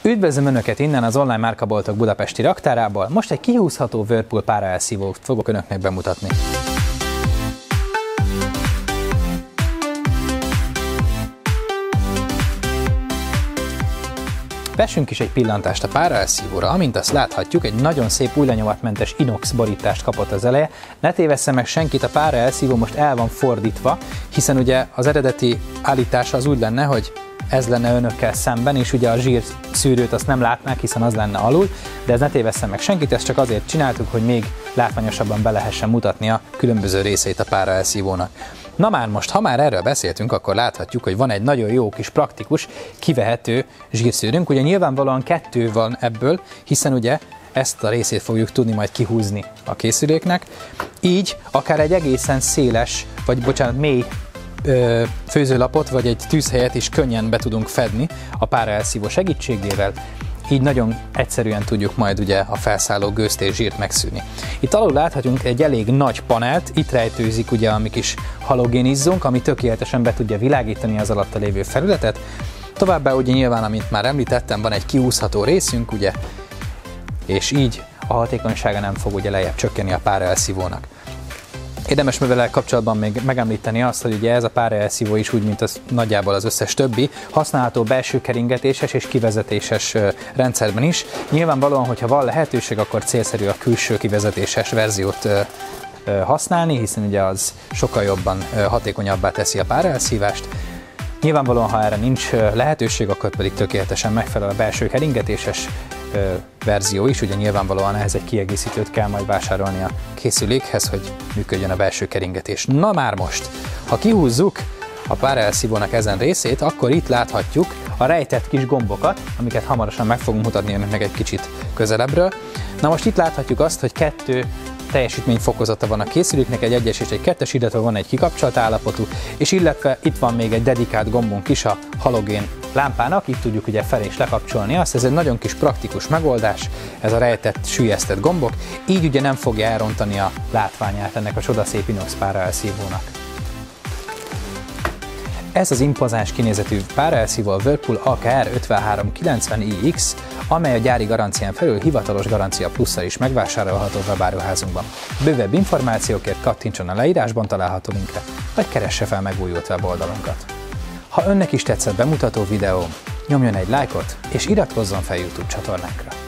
Üdvözlöm Önöket innen az online márkaboltok budapesti raktárából. Most egy kihúzható Whirlpool páraelszívót fogok Önöknek bemutatni. Vessünk is egy pillantást a páraelszívóra. Amint azt láthatjuk, egy nagyon szép új lenyomatmentes inox borítást kapott az eleje. Ne tévessze meg senkit, a páraelszívó most el van fordítva, hiszen ugye az eredeti állítása az úgy lenne, hogy ez lenne Önökkel szemben, és ugye a zsír szűrőt azt nem látnák, hiszen az lenne alul, de ez ne tévesszen meg senkit, ezt csak azért csináltuk, hogy még látványosabban be lehessen mutatni a különböző részeit a páraelszívónak. Na már most, ha már erről beszéltünk, akkor láthatjuk, hogy van egy nagyon jó kis praktikus, kivehető zsírszűrőnk. Ugye nyilvánvalóan 2 van ebből, hiszen ugye ezt a részét fogjuk tudni majd kihúzni a készüléknek. Így akár egy egészen széles, vagy bocsánat, mély főzőlapot, vagy egy tűzhelyet is könnyen be tudunk fedni a páraelszívó segítségével. Így nagyon egyszerűen tudjuk majd ugye a felszálló gőzt és zsírt megszűrni. Itt alul láthatunk egy elég nagy panelt, itt rejtőzik ugye a mi kis halogénizzónk, ami tökéletesen be tudja világítani az alatta lévő felületet. Továbbá ugye nyilván, amit már említettem, van egy kiúszható részünk, ugye, és így a hatékonysága nem fog ugye lejjebb csökkenni a páraelszívónak. Érdemes vele kapcsolatban még megemlíteni azt, hogy ugye ez a páraelszívó is úgy, mint az nagyjából az összes többi, használható belső keringetéses és kivezetéses rendszerben is. Nyilvánvalóan, hogyha van lehetőség, akkor célszerű a külső kivezetéses verziót használni, hiszen ugye az sokkal jobban hatékonyabbá teszi a páraelszívást. Nyilvánvalóan, ha erre nincs lehetőség, akkor pedig tökéletesen megfelel a belső keringetéses verzió is, ugye nyilvánvalóan ehhez egy kiegészítőt kell majd vásárolni a készülékhez, hogy működjön a belső keringetés. Na már most, ha kihúzzuk a páraelszívónak ezen részét, akkor itt láthatjuk a rejtett kis gombokat, amiket hamarosan meg fogunk mutatni önöknek egy kicsit közelebbről. Na most itt láthatjuk azt, hogy 2 teljesítményfokozata van a készüléknek, egy 1-es és egy 2-es, illetve van egy kikapcsolt állapotú, és illetve itt van még egy dedikált gombunk is a halogén lámpának, itt tudjuk ugye fel és lekapcsolni azt, ez egy nagyon kis praktikus megoldás, ez a rejtett, süllyesztett gombok, így ugye nem fogja elrontani a látványát ennek a csodaszép inox páraelszívónak. Ez az impozáns kinézetű páraelszívó a Whirlpool AKR 5390iX, amely a gyári garancián felül hivatalos garancia plusszal is megvásárolható webáruházunkban. Bővebb információkért kattintson a leírásban található linkre, vagy keresse fel megújult weboldalunkat. Ha önnek is tetszett bemutató videó, nyomjon egy lájkot és iratkozzon fel YouTube csatornánkra.